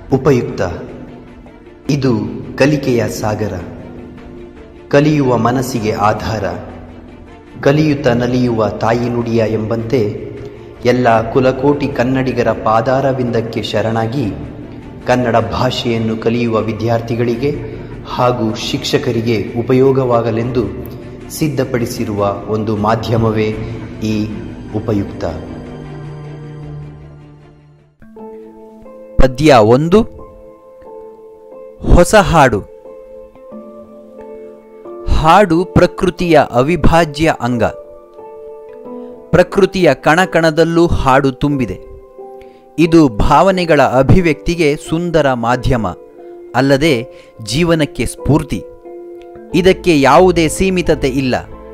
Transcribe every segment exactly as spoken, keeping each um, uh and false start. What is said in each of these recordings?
ಉಪಯುಕ್ತ. ಇದು ಕಲಿಕೆಯ ಸಾಗರ, ಕಲಿಯುವ ಮನಸ್ಸಿಗೆ ಆಧಾರ, ಕಲಿಯುತ್ತ ನಲಿಯುವ ತಾಯಿ ನುಡಿಯ ಎಂಬಂತೆ ಎಲ್ಲ ಕುಲಕೋಟಿ ಕನ್ನಡಿಗರ ಪಾದಾರವಿಂದಕ್ಕೆ ಶರಣಾಗಿ ಕನ್ನಡ ಭಾಷೆಯನ್ನು ಕಲಿಯುವ ವಿದ್ಯಾರ್ಥಿಗಳಿಗೆ ಹಾಗೂ ಶಿಕ್ಷಕರಿಗೆ ಉಪಯೋಗವಾಗಲೆಂದು ಸಿದ್ಧಪಡಿಸಿರುವ ಒಂದು ಮಾಧ್ಯಮವೇ ಈ ಉಪಯುಕ್ತ. ಪದ್ಯ ಒಂದು. ಹೊಸ ಹಾಡು. ಹಾಡು ಪ್ರಕೃತಿಯ ಅವಿಭಾಜ್ಯ ಅಂಗ. ಪ್ರಕೃತಿಯ ಕಣಕಣದಲ್ಲೂ ಹಾಡು ತುಂಬಿದೆ. ಇದು ಭಾವನೆಗಳ ಅಭಿವ್ಯಕ್ತಿಗೆ ಸುಂದರ ಮಾಧ್ಯಮ, ಅಲ್ಲದೆ ಜೀವನಕ್ಕೆ ಸ್ಫೂರ್ತಿ. ಇದಕ್ಕೆ ಯಾವುದೇ ಸೀಮಿತತೆ ಇಲ್ಲ.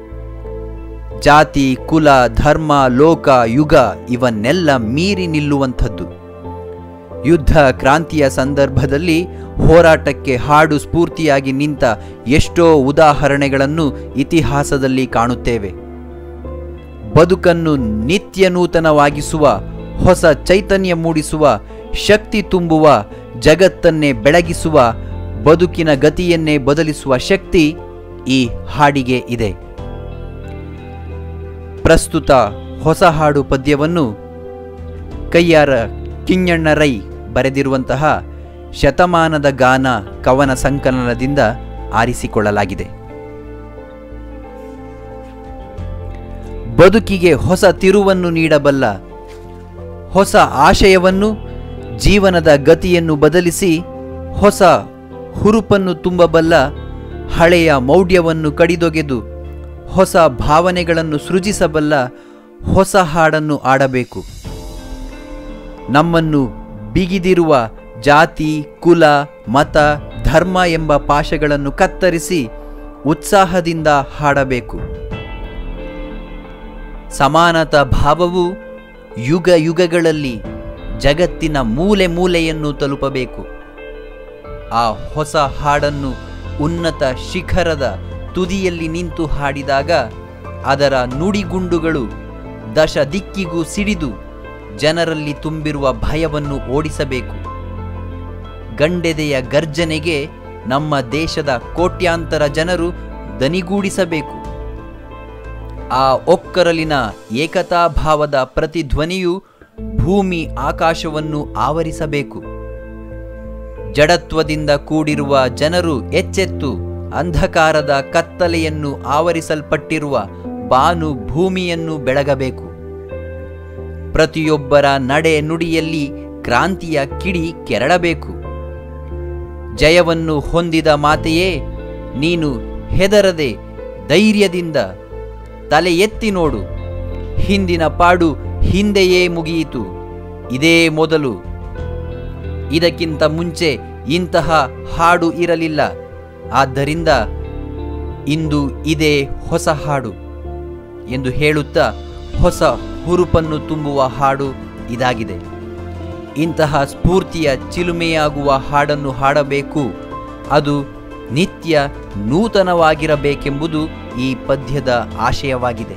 ಜಾತಿ, ಕುಲ, ಧರ್ಮ, ಲೋಕ, ಯುಗ ಇವನ್ನೆಲ್ಲ ಮೀರಿ ನಿಲ್ಲುವಂಥದ್ದು. ಯುದ್ಧ ಕ್ರಾಂತಿಯ ಸಂದರ್ಭದಲ್ಲಿ ಹೋರಾಟಕ್ಕೆ ಹಾಡು ಸ್ಫೂರ್ತಿಯಾಗಿ ನಿಂತ ಎಷ್ಟೋ ಉದಾಹರಣೆಗಳನ್ನು ಇತಿಹಾಸದಲ್ಲಿ ಕಾಣುತ್ತೇವೆ. ಬದುಕನ್ನು ನಿತ್ಯ ನೂತನವಾಗಿಸುವ, ಹೊಸ ಚೈತನ್ಯ ಮೂಡಿಸುವ, ಶಕ್ತಿ ತುಂಬುವ, ಜಗತ್ತನ್ನೇ ಬೆಳಗಿಸುವ, ಬದುಕಿನ ಗತಿಯನ್ನೇ ಬದಲಿಸುವ ಶಕ್ತಿ ಈ ಹಾಡಿಗೆ ಇದೆ. ಪ್ರಸ್ತುತ ಹೊಸ ಹಾಡು ಪದ್ಯವನ್ನು ಕಯ್ಯಾರ ಕಿಞ್ಞಣ್ಣ ರೈ ಬರೆದಿರುವಂತಹ ಶತಮಾನದ ಗಾನ ಕವನ ಸಂಕಲನದಿಂದ ಆರಿಸಿಕೊಳ್ಳಲಾಗಿದೆ. ಬದುಕಿಗೆ ಹೊಸ ತಿರುವನ್ನು ನೀಡಬಲ್ಲ, ಹೊಸ ಆಶಯವನ್ನು, ಜೀವನದ ಗತಿಯನ್ನು ಬದಲಿಸಿ ಹೊಸ ಹುರುಪನ್ನು ತುಂಬಬಲ್ಲ, ಹಳೆಯ ಮೌಢ್ಯವನ್ನು ಕಡಿದೊಗೆದು ಹೊಸ ಭಾವನೆಗಳನ್ನು ಸೃಜಿಸಬಲ್ಲ ಹೊಸ ಹಾಡನ್ನು ಆಡಬೇಕು. ನಮ್ಮನ್ನು ಬಿಗಿದಿರುವ ಜಾತಿ, ಕುಲ, ಮತ, ಧರ್ಮ ಎಂಬ ಪಾಶಗಳನ್ನು ಕತ್ತರಿಸಿ ಉತ್ಸಾಹದಿಂದ ಹಾಡಬೇಕು. ಸಮಾನತಾ ಭಾವವು ಯುಗ ಯುಗಗಳಲ್ಲಿ ಜಗತ್ತಿನ ಮೂಲೆ ಮೂಲೆಯನ್ನು ತಲುಪಬೇಕು. ಆ ಹೊಸ ಹಾಡನ್ನು ಉನ್ನತ ಶಿಖರದ ತುದಿಯಲ್ಲಿ ನಿಂತು ಹಾಡಿದಾಗ ಅದರ ನುಡಿಗುಂಡುಗಳು ದಶ ದಿಕ್ಕಿಗೂ ಸಿಡಿದು ಜನರಲ್ಲಿ ತುಂಬಿರುವ ಭಯವನ್ನು ಓಡಿಸಬೇಕು. ಗಂಡೆದೆಯ ಗರ್ಜನೆಗೆ ನಮ್ಮ ದೇಶದ ಕೋಟ್ಯಾಂತರ ಜನರು ದನಿಗೂಡಿಸಬೇಕು. ಆ ಒಕ್ಕರಲಿನ ಏಕತಾಭಾವದ ಪ್ರತಿಧ್ವನಿಯು ಭೂಮಿ ಆಕಾಶವನ್ನು ಆವರಿಸಬೇಕು. ಜಡತ್ವದಿಂದ ಕೂಡಿರುವ ಜನರು ಎಚ್ಚೆತ್ತು ಅಂಧಕಾರದ ಕತ್ತಲೆಯನ್ನು ಆವರಿಸಲ್ಪಟ್ಟಿರುವ ಬಾನು ಭೂಮಿಯನ್ನು ಬೆಳಗಬೇಕು. ಪ್ರತಿಯೊಬ್ಬರ ನಡೆ ನುಡಿಯಲ್ಲಿ ಕ್ರಾಂತಿಯ ಕಿಡಿ ಕೆರಳಬೇಕು. ಜಯವನ್ನು ಹೊಂದಿದ ಮಾತೆಯೇ, ನೀನು ಹೆದರದೆ ಧೈರ್ಯದಿಂದ ತಲೆ ಎತ್ತಿ ನೋಡು. ಹಿಂದಿನ ಪಾಡು ಹಿಂದೆಯೇ ಮುಗಿಯಿತು, ಇದೇ ಮೊದಲು. ಇದಕ್ಕಿಂತ ಮುಂಚೆ ಇಂತಹ ಹಾಡು ಇರಲಿಲ್ಲ. ಆದ್ದರಿಂದ ಇಂದು ಇದೇ ಹೊಸ ಹಾಡು ಎಂದು ಹೇಳುತ್ತಾ ಹೊಸ ಹುರುಪನ್ನು ತುಂಬುವ ಹಾಡು ಇದಾಗಿದೆ. ಇಂತಹ ಸ್ಫೂರ್ತಿಯ ಚಿಲುಮೆಯಾಗುವ ಹಾಡನ್ನು ಹಾಡಬೇಕು. ಅದು ನಿತ್ಯ ನೂತನವಾಗಿರಬೇಕೆಂಬುದು ಈ ಪದ್ಯದ ಆಶಯವಾಗಿದೆ.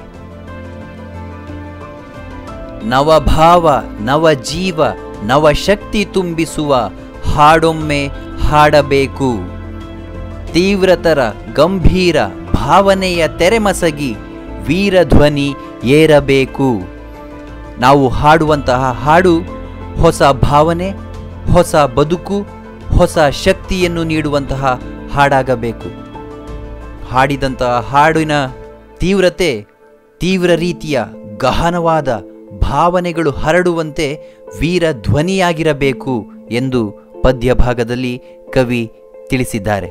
ನವಭಾವ, ನವಜೀವ, ನವಶಕ್ತಿ ತುಂಬಿಸುವ ಹಾಡೊಮ್ಮೆ ಹಾಡಬೇಕು. ತೀವ್ರತರ ಗಂಭೀರ ಭಾವನೆಯ ತೆರೆಮಸಗಿ ವೀರಧ್ವನಿ ಏರಬೇಕು. ನಾವು ಹಾಡುವಂತಹ ಹಾಡು ಹೊಸ ಭಾವನೆ, ಹೊಸ ಬದುಕು, ಹೊಸ ಶಕ್ತಿಯನ್ನು ನೀಡುವಂತಹ ಹಾಡಾಗಬೇಕು. ಹಾಡಿದಂತಹ ಹಾಡಿನ ತೀವ್ರತೆ ತೀವ್ರ ರೀತಿಯ ಗಹನವಾದ ಭಾವನೆಗಳು ಹರಡುವಂತೆ ವೀರಧ್ವನಿಯಾಗಿರಬೇಕು ಎಂದು ಪದ್ಯ ಭಾಗದಲ್ಲಿ ಕವಿ ತಿಳಿಸಿದ್ದಾರೆ.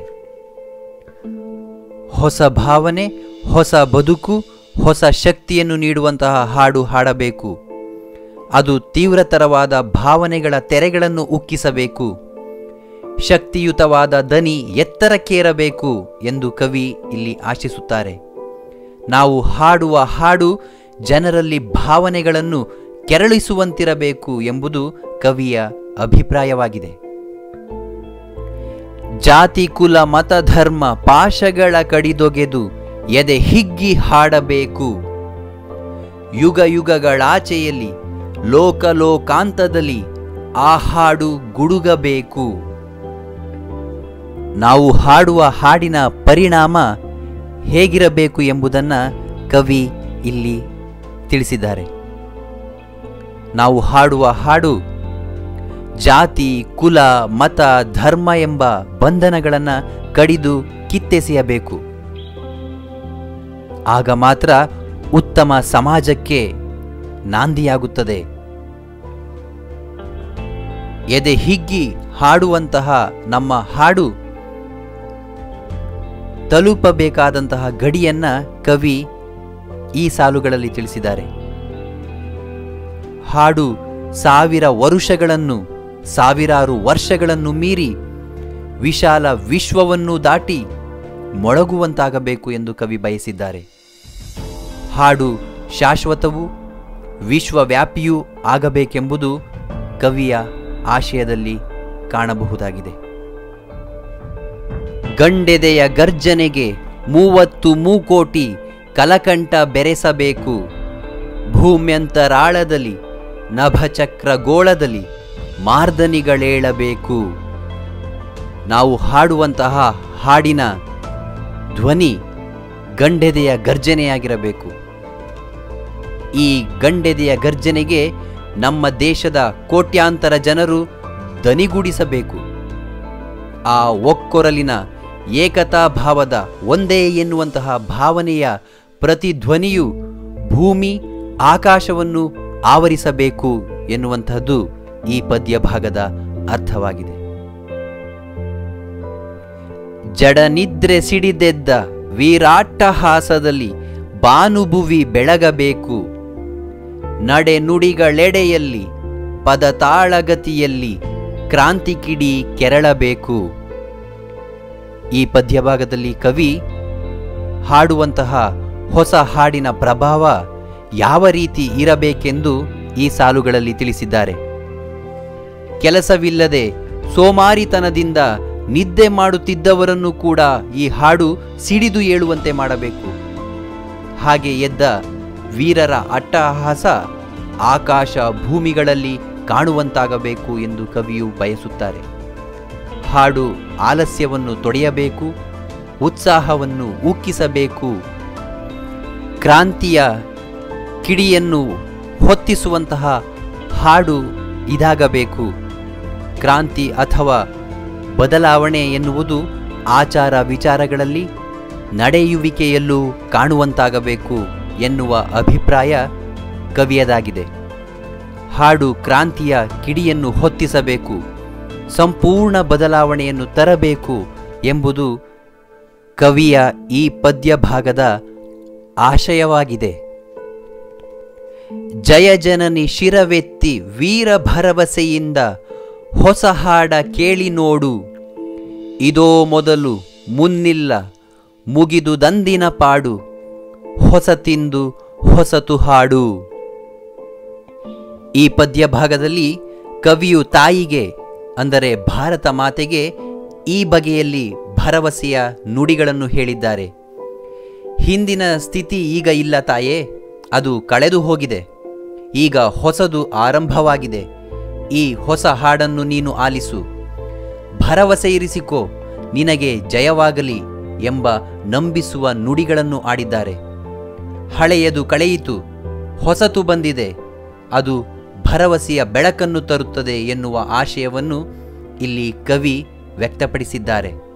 ಹೊಸ ಭಾವನೆ, ಹೊಸ ಬದುಕು, ಹೊಸ ಶಕ್ತಿಯನ್ನು ನೀಡುವಂತಹ ಹಾಡು ಹಾಡಬೇಕು. ಅದು ತೀವ್ರತರವಾದ ಭಾವನೆಗಳ ತೆರೆಗಳನ್ನು ಉಕ್ಕಿಸಬೇಕು. ಶಕ್ತಿಯುತವಾದ ದನಿ ಎತ್ತರಕ್ಕೇರಬೇಕು ಎಂದು ಕವಿ ಇಲ್ಲಿ ಆಶಿಸುತ್ತಾರೆ. ನಾವು ಹಾಡುವ ಹಾಡು ಜನರಲ್ಲಿ ಭಾವನೆಗಳನ್ನು ಕೆರಳಿಸುವಂತಿರಬೇಕು ಎಂಬುದು ಕವಿಯ ಅಭಿಪ್ರಾಯವಾಗಿದೆ. ಜಾತಿ, ಕುಲ, ಮತ, ಧರ್ಮ ಪಾಶಗಳ ಕಡಿದೊಗೆದು ಎದೆ ಹಿಗ್ಗಿ ಹಾಡಬೇಕು. ಯುಗ ಯುಗಗಳಾಚೆಯಲ್ಲಿ ಲೋಕಲೋಕಾಂತದಲ್ಲಿ ಆ ಹಾಡು ಗುಡುಗಬೇಕು. ನಾವು ಹಾಡುವ ಹಾಡಿನ ಪರಿಣಾಮ ಹೇಗಿರಬೇಕು ಎಂಬುದನ್ನು ಕವಿ ಇಲ್ಲಿ ತಿಳಿಸಿದ್ದಾರೆ. ನಾವು ಹಾಡುವ ಹಾಡು ಜಾತಿ, ಕುಲ, ಮತ, ಧರ್ಮ ಎಂಬ ಬಂಧನಗಳನ್ನು ಕಡಿದು ಕಿತ್ತೆಸೆಯಬೇಕು. ಆಗ ಮಾತ್ರ ಉತ್ತಮ ಸಮಾಜಕ್ಕೆ ನಾಂದಿಯಾಗುತ್ತದೆ. ಎದೆ ಹಿಗ್ಗಿ ಹಾಡುವಂತಹ ನಮ್ಮ ಹಾಡು ತಲುಪಬೇಕಾದಂತಹ ಗಡಿಯನ್ನ ಕವಿ ಈ ಸಾಲುಗಳಲ್ಲಿ ತಿಳಿಸಿದ್ದಾರೆ. ಹಾಡು ಸಾವಿರ ವರುಷಗಳನ್ನು, ಸಾವಿರಾರು ವರ್ಷಗಳನ್ನು ಮೀರಿ ವಿಶಾಲ ವಿಶ್ವವನ್ನು ದಾಟಿ ಮೊಳಗುವಂತಾಗಬೇಕು ಎಂದು ಕವಿ ಬಯಸಿದ್ದಾರೆ. ಹಾಡು ಶಾಶ್ವತವೂ ವಿಶ್ವವ್ಯಾಪಿಯೂ ಆಗಬೇಕೆಂಬುದು ಕವಿಯ ಆಶಯದಲ್ಲಿ ಕಾಣಬಹುದಾಗಿದೆ. ಗಂಡೆದೆಯ ಗರ್ಜನೆಗೆ ಮೂವತ್ತು ಮೂಕೋಟಿ ಕಲಕಂಠ ಬೆರೆಸಬೇಕು. ಭೂಮ್ಯಂತರಾಳದಲ್ಲಿ ನಭಚಕ್ರಗೋಳದಲ್ಲಿ ಮಾರ್ದನಿಗಳೇಳಬೇಕು. ನಾವು ಹಾಡುವಂತಹ ಹಾಡಿನ ಧ್ವನಿ ಗಂಡೆದೆಯ ಗರ್ಜನೆಯಾಗಿರಬೇಕು. ಈ ಗಂಡೆದೆಯ ಗರ್ಜನೆಗೆ ನಮ್ಮ ದೇಶದ ಕೋಟ್ಯಾಂತರ ಜನರು ದನಿಗೂಡಿಸಬೇಕು. ಆ ಒಕ್ಕೊರಲಿನ ಏಕತಾ ಭಾವದ ಒಂದೇ ಎನ್ನುವಂತಹ ಭಾವನೆಯ ಪ್ರತಿಧ್ವನಿಯು ಭೂಮಿ ಆಕಾಶವನ್ನು ಆವರಿಸಬೇಕು ಎನ್ನುವಂತಹದ್ದು ಈ ಪದ್ಯ ಭಾಗದ ಅರ್ಥವಾಗಿದೆ. ಜಡನಿದ್ರೆ ಸಿಡಿದೆದ್ದ ವೀರಾಟ್ಟಹಾಸದಲ್ಲಿ ಬಾನುಭುವಿ ಬೆಳಗಬೇಕು. ನಡೆ ನುಡಿಗಳೆಡೆಯಲ್ಲಿ ಪದತಾಳಗತಿಯಲ್ಲಿ ಕ್ರಾಂತಿ ಕಿಡಿ ಕೆರಳಬೇಕು. ಈ ಪದ್ಯಭಾಗದಲ್ಲಿ ಕವಿ ಹಾಡುವಂತಹ ಹೊಸ ಹಾಡಿನ ಪ್ರಭಾವ ಯಾವ ರೀತಿ ಇರಬೇಕೆಂದು ಈ ಸಾಲುಗಳಲ್ಲಿ ತಿಳಿಸಿದ್ದಾರೆ. ಕೆಲಸವಿಲ್ಲದೆ ಸೋಮಾರಿತನದಿಂದ ನಿದ್ದೆ ಮಾಡುತ್ತಿದ್ದವರನ್ನು ಕೂಡ ಈ ಹಾಡು ಸಿಡಿದು ಏಳುವಂತೆ ಮಾಡಬೇಕು. ಹಾಗೆ ಎದ್ದ ವೀರರ ಅಟ್ಟಹಾಸ ಆಕಾಶ ಭೂಮಿಗಳಲ್ಲಿ ಕಾಣುವಂತಾಗಬೇಕು ಎಂದು ಕವಿಯು ಬಯಸುತ್ತಾರೆ. ಹಾಡು ಆಲಸ್ಯವನ್ನು ತೊಡೆಯಬೇಕು, ಉತ್ಸಾಹವನ್ನು ಉಕ್ಕಿಸಬೇಕು, ಕ್ರಾಂತಿಯ ಕಿಡಿಯನ್ನು ಹೊತ್ತಿಸುವಂತಹ ಹಾಡು ಇದಾಗಬೇಕು. ಕ್ರಾಂತಿ ಅಥವಾ ಬದಲಾವಣೆ ಎನ್ನುವುದು ಆಚಾರ ವಿಚಾರಗಳಲ್ಲಿ ನಡೆಯುವಿಕೆಯಲ್ಲೂ ಕಾಣುವಂತಾಗಬೇಕು ಎನ್ನುವ ಅಭಿಪ್ರಾಯ ಕವಿಯದಾಗಿದೆ. ಹಾಡು ಕ್ರಾಂತಿಯ ಕಿಡಿಯನ್ನು ಹೊತ್ತಿಸಬೇಕು, ಸಂಪೂರ್ಣ ಬದಲಾವಣೆಯನ್ನು ತರಬೇಕು ಎಂಬುದು ಕವಿಯ ಈ ಪದ್ಯ ಭಾಗದ ಆಶಯವಾಗಿದೆ. ಜಯ ಜನನಿ ಶಿರವೆತ್ತಿ ವೀರ ಭರವಸೆಯಿಂದ ಹೊಸ ಹಾಡ ಕೇಳಿ ನೋಡು. ಇದೋ ಮೊದಲು ಮುನ್ನಿಲ್ಲ ಮುಗಿದು ದಂದಿನ ಪಾಡು, ಹೊಸತಿಂದು ಹೊಸತು ಹಾಡು. ಈ ಪದ್ಯ ಭಾಗದಲ್ಲಿ ಕವಿಯು ತಾಯಿಗೆ ಅಂದರೆ ಭಾರತ ಮಾತೆಗೆ ಈ ಬಗೆಯಲ್ಲಿ ಭರವಸೆಯ ನುಡಿಗಳನ್ನು ಹೇಳಿದ್ದಾರೆ. ಹಿಂದಿನ ಸ್ಥಿತಿ ಈಗ ಇಲ್ಲ ತಾಯೇ, ಅದು ಕಳೆದು ಹೋಗಿದೆ. ಈಗ ಹೊಸದು ಆರಂಭವಾಗಿದೆ. ಈ ಹೊಸ ಹಾಡನ್ನು ನೀನು ಆಲಿಸು, ಭರವಸೆ ಇರಿಸಿಕೋ, ನಿನಗೆ ಜಯವಾಗಲಿ ಎಂಬ ನಂಬಿಸುವ ನುಡಿಗಳನ್ನು ಆಡಿದ್ದಾರೆ. ಹಳೆಯದು ಕಳೆಯಿತು, ಹೊಸತು ಬಂದಿದೆ, ಅದು ಭರವಸೆಯ ಬೆಳಕನ್ನು ತರುತ್ತದೆ ಎನ್ನುವ ಆಶಯವನ್ನು ಇಲ್ಲಿ ಕವಿ ವ್ಯಕ್ತಪಡಿಸಿದ್ದಾರೆ.